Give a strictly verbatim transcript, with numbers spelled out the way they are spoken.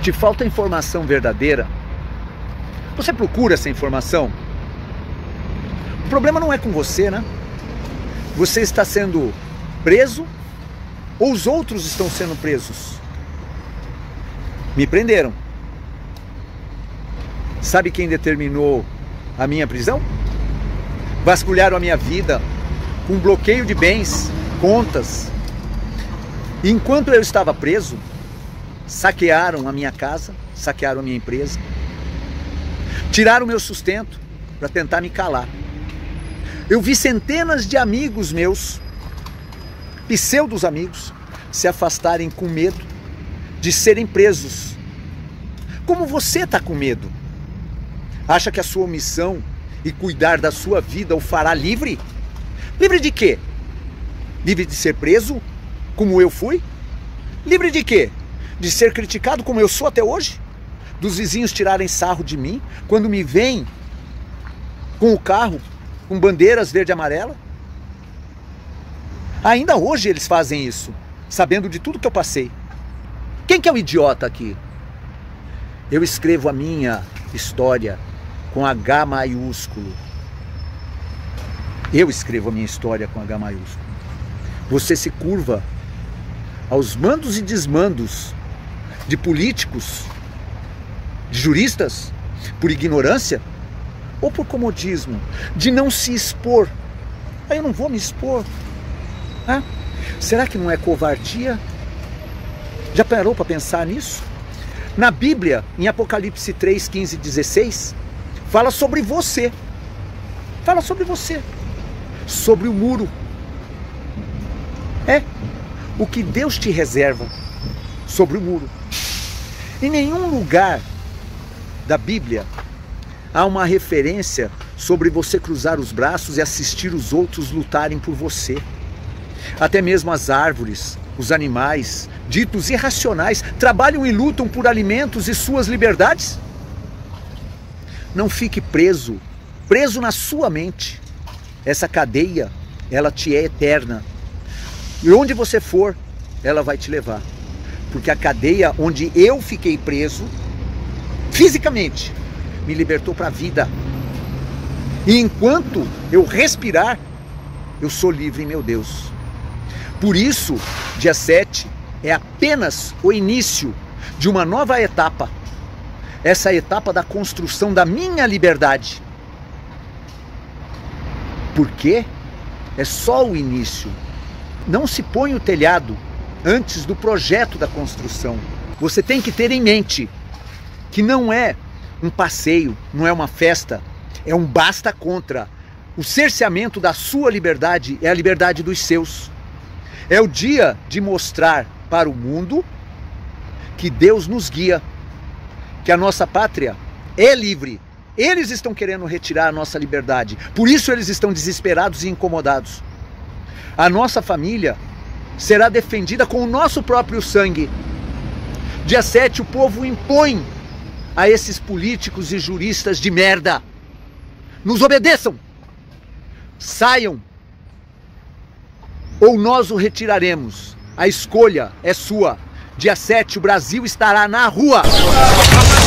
te falta informação verdadeira, você procura essa informação. O problema não é com você, né? Você está sendo preso ou os outros estão sendo presos? Me prenderam. Sabe quem determinou a minha prisão? Vasculharam a minha vida com bloqueio de bens, contas. E enquanto eu estava preso, saquearam a minha casa, saquearam a minha empresa, tiraram o meu sustento para tentar me calar. Eu vi centenas de amigos meus, pseudos amigos, se afastarem com medo de serem presos. Como você está com medo? Acha que a sua omissão e cuidar da sua vida o fará livre? Livre de quê? Livre de ser preso, como eu fui? Livre de quê? De ser criticado como eu sou até hoje? Dos vizinhos tirarem sarro de mim quando me veem com o carro com bandeiras verde e amarela? Ainda hoje eles fazem isso, sabendo de tudo que eu passei. Quem que é o idiota aqui? Eu escrevo a minha história com H maiúsculo. Eu escrevo a minha história com H maiúsculo. Você se curva aos mandos e desmandos de políticos, de juristas, por ignorância ou por comodismo, de não se expor. Aí eu não vou me expor. Ah, será que não é covardia? Já parou para pensar nisso? Na Bíblia, em Apocalipse três, quinze e dezesseis, fala sobre você. Fala sobre você. Sobre o muro. É, o que Deus te reserva sobre o muro. Em nenhum lugar da Bíblia há uma referência sobre você cruzar os braços e assistir os outros lutarem por você. Até mesmo as árvores, os animais, ditos irracionais, trabalham e lutam por alimentos e suas liberdades. Não fique preso, preso na sua mente. Essa cadeia, ela te é eterna. E onde você for, ela vai te levar. Porque a cadeia onde eu fiquei preso, fisicamente, me libertou para a vida. E enquanto eu respirar, eu sou livre, meu Deus. Por isso, dia sete é apenas o início de uma nova etapa. Essa etapa da construção da minha liberdade. Por quê? É só o início. Não se põe o telhado antes do projeto da construção. Você tem que ter em mente que não é um passeio, não é uma festa, é um basta contra. O cerceamento da sua liberdade é a liberdade dos seus. É o dia de mostrar para o mundo que Deus nos guia, que a nossa pátria é livre. Eles estão querendo retirar a nossa liberdade, por isso eles estão desesperados e incomodados. A nossa família será defendida com o nosso próprio sangue. Dia sete o povo impõe a esses políticos e juristas de merda: nos obedeçam, saiam, ou nós o retiraremos. A escolha é sua. Dia sete o Brasil estará na rua.